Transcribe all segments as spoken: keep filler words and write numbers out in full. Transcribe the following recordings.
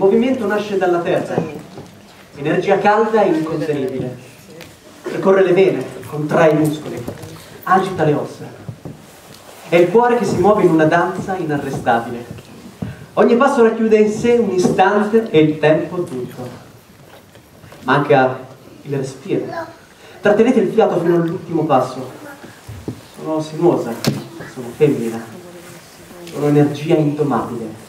movimento nasce dalla terra, energia calda e incontenibile. Percorre le vene, contrae i muscoli, agita le ossa. È il cuore che si muove in una danza inarrestabile. Ogni passo racchiude in sé un istante e il tempo tutto. Manca il respiro. Trattenete il fiato fino all'ultimo passo. Sono sinuosa, sono femmina, sono energia indomabile.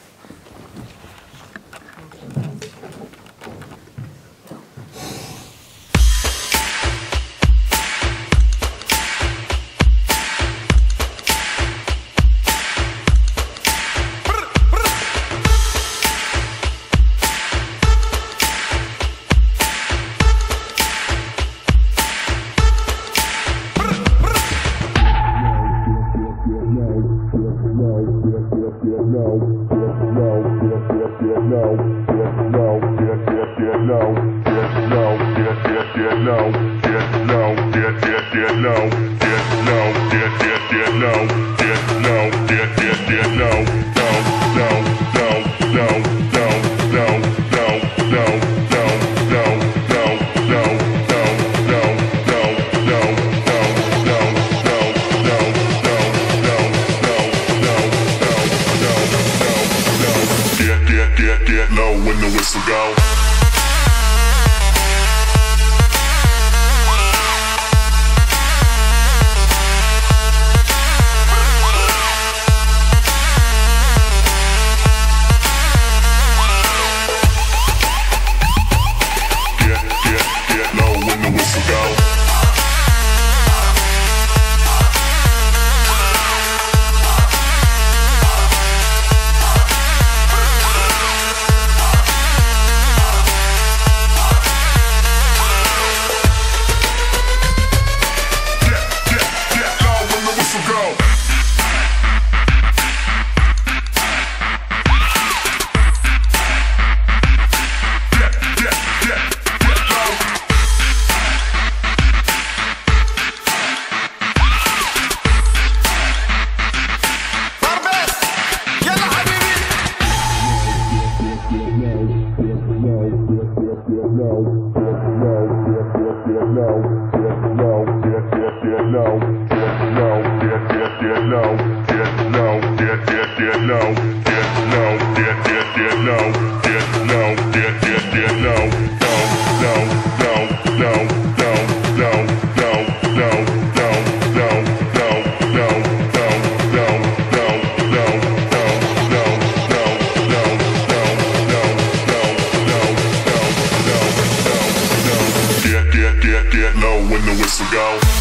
Get low when the whistle go. Get, get, get low when the whistle go. Get low when the whistle go.